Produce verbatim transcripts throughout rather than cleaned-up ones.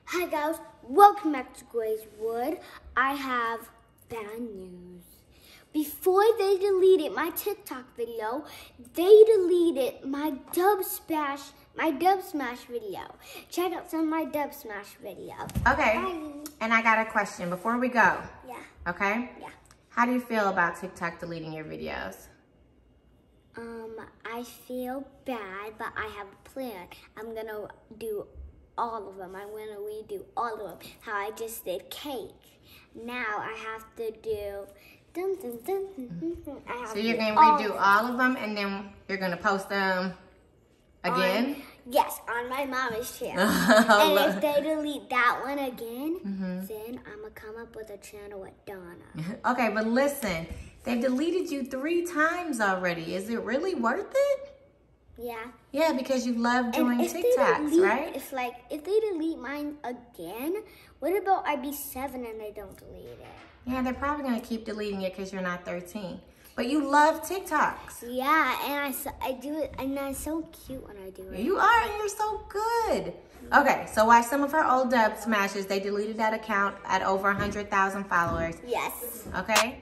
Hi guys, welcome back to Gray's Wood. I have bad news. Before they deleted my TikTok video, they deleted my Dubsmash, my Dubsmash video. Check out some of my Dubsmash videos. Okay, Bye. And I got a question before we go. Yeah. Okay? Yeah. How do you feel about TikTok deleting your videos? Um, I feel bad, but I have a plan. I'm gonna do all of them. I'm gonna redo all of them. How I just did cake. Now I have to do. Dun, dun, dun, dun, dun. I have So you're to gonna all redo all of them, and then you're gonna post them again? On, yes, on my mama's channel. And if they delete that one again, mm-hmm. then I'm gonna come up with a channel with Donna. Okay, but listen, they've deleted you three times already. Is it really worth it? Yeah. Yeah, because you love doing TikToks, delete, right? If like if they delete mine again, what about I be seven and they don't delete it? Yeah, they're probably gonna keep deleting it because you're not thirteen. But you love TikToks. Yeah, and I, so, I do it, and I'm so cute when I do it. You are, and you're so good. Okay, so watch some of her old Dubsmashes. They deleted that account at over one hundred thousand followers. Yes. Okay?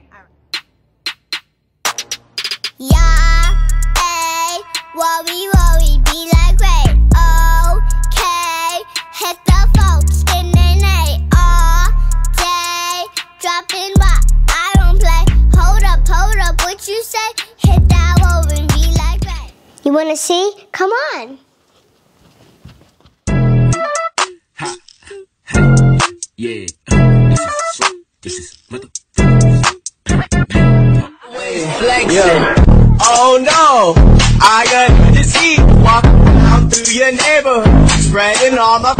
Yeah, hey, worry, worry, be like Ray. Okay, hit the folks in the night all day. Dropping rock, I don't play. Hold up, hold up, what you say? Hit that wall and be like Ray. You wanna see? Come on. Ha, ha, yeah. This is, this is mother. Yeah. Oh no, I got this heat. Walk down through your neighborhood, spreading all my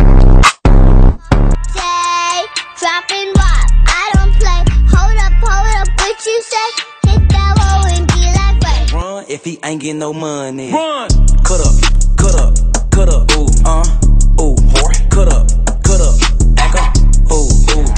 Day, dropping rock, I don't play. Hold up, hold up, what you say? Hit that wall and be like Ray. Run if he ain't getting no money. run. Cut up, cut up, cut up, ooh, uh, ooh, whore. Cut up, cut up, act up, ooh, ooh.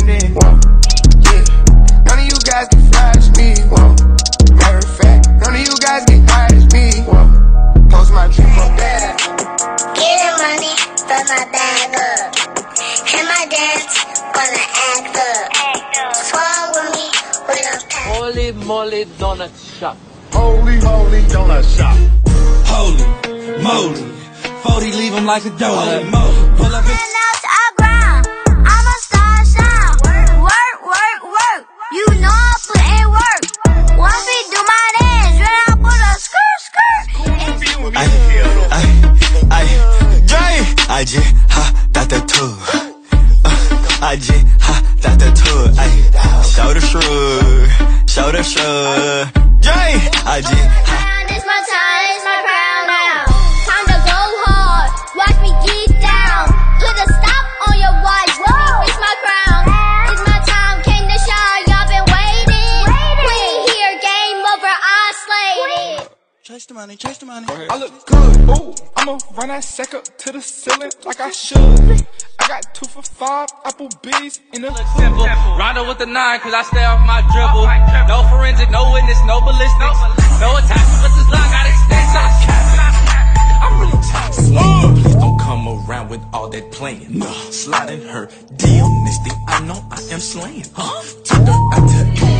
None of you guys can flash me. Whoa. Matter of fact, none of you guys can hide me. Whoa. Post my trip from bed. Getting money, fill my bag up. Hit my dance, wanna act up. Swallow with me, we don't pack. Holy moly donut shop. Holy, holy donut shop. Holy moly, forty leave him like a donut. Pull up and Out to our ground, I'm a star shine. Work, work, work. You know I put in work. Once we do my dance, then I put a skirt, skirt. I, I, I, Jay, I just ha, that the two. I just ha, that the two. I, show the shrug, show the shrug. Jay, I just ha. It's my time, it's my crown now. Time to go hard, watch me get down. Put a stop on your watch, let me reach my crown. It's my time, came to shine, y'all been waiting. We here, game over, I slayed it. Chase the money, chase the money. I look good. Ooh, I'ma run that sack up to the ceiling like I should. I got two for five Applebee's in the Simple. Rondo with the nine, cause I stay off my dribble. No forensic, no witness, no ballistics. No attachment, but this line got extensions. I'm really toxic. Please don't come around with all that playing. Nah, sliding her D M, next thing I know I am slaying. Huh? Took her out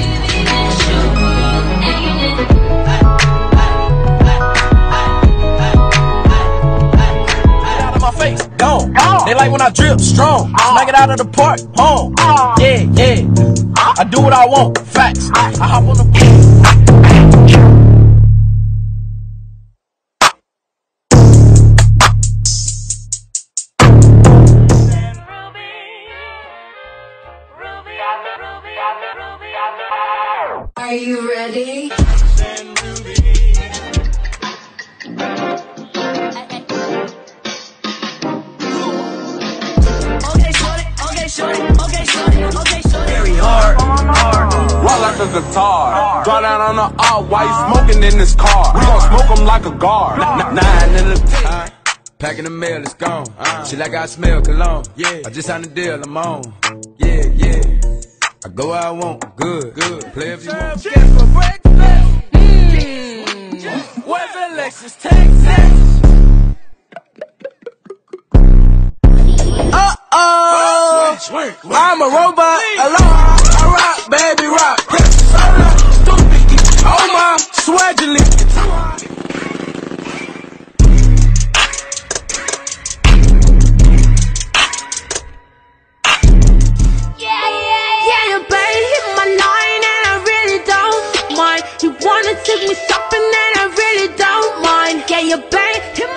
Out of my face, gone. They like when I drip strong. Smack it out of the park, home. Yeah, yeah. I do what I want, facts. I hop on the Are you ready? very hard, hard. Roll like a guitar. Draw down on the all white, smoking in this car. We gon' smoke 'em like a guard. N- Nine in the time. Packing the mail, it's gone. She like I smell cologne. Yeah, I just signed a deal, I'm on. Yeah, yeah. I go where I want, good, good. Play if you want. Mm. Where's Alexis, Texas? Uh oh. I'm a robot, alone. I rock, baby, rock. Solo, stupid. Oh my, swaggerly. Take me shopping and I really don't mind. Yeah, you bang him.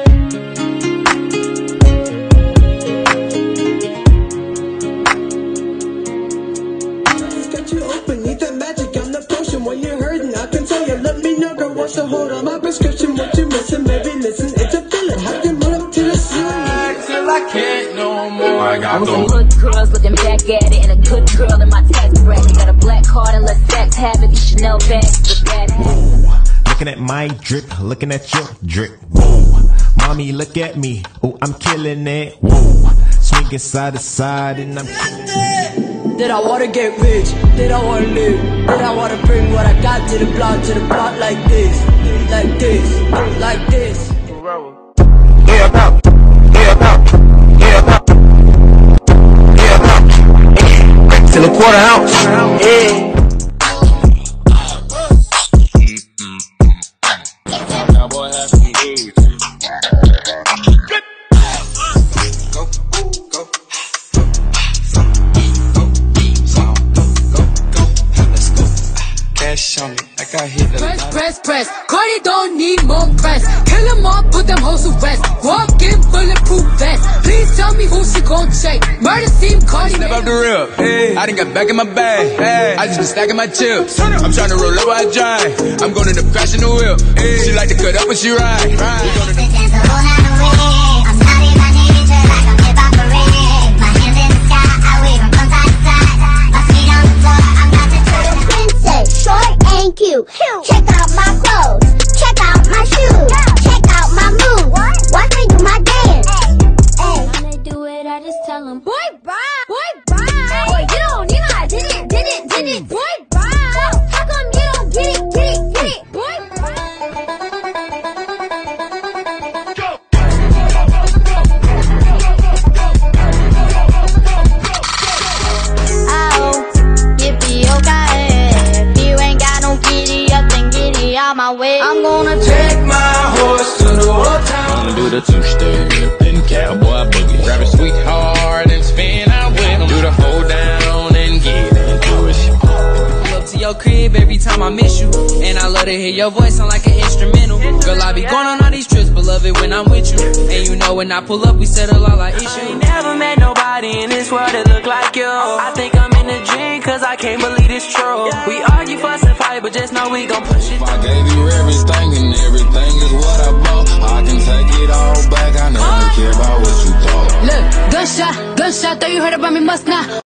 Got you open, need that magic, I'm the potion. When you're hurting, I can tell you. Let me know, girl, what's the hold on my prescription? What you missing, baby, listen, it's a feeling. I can run up to the ceiling Till I can't no more. I got with some good girls looking back at it, and a good girl in my tax bracket. Got a black card and let's sex have it. These Chanel bags with that. Looking at my drip, looking at your drip. Whoa, mommy, look at me. Oh, I'm killing it. Whoa, swinging side to side, and I'm killing it. Did I wanna get rich? Did I wanna live? Did I wanna bring what I got to the block, to the block like this, like this, like this? Yeah, pop. Yeah, pop. Yeah, pop. Yeah, pop. Till a quarter ounce. Yeah. Press, press, press. Cardi don't need more press. Kill them all, put them hoes to rest. Walk in bulletproof vest. Please tell me who she gon' check. Murder scene, Cardi. Step up the real. Hey. I done got back in my bag. Hey. I just been stacking my chips. I'm trying to roll up while I drive. I'm gonna end up crashing the whip. Hey. She like to cut up when she ride. We gonna do cute. Check out my clothes, check out my shoes, check out my moves. Watch me do my dance. Hey, when they do it, I just tell them, boy, bye, boy, bye. Boy, you don't, you know I did it, did it, did it, boy, bye. How come you don't get it, get it, get it, boy, bye. My way. I'm gonna take my horse to the old town. Gonna do the two-step and cowboy boogie. Grab a sweetheart and spin out with him. Do the hold down and get into it. Pull up to your crib every time I miss you, and I love to hear your voice sound like an instrumental. Girl, I be going on all these trips, but love it when I'm with you. And you know when I pull up, we settle all our issues. I ain't never met nobody in this world that look like you. I think I'm in a dream, cause I can't believe it's true. We argue, fuss and fight, but just know we gon' push it. I gave you everything and everything is what I bought. I can take it all back, I never care about what you thought. Look, gunshot, gunshot, thought you heard about me, must not.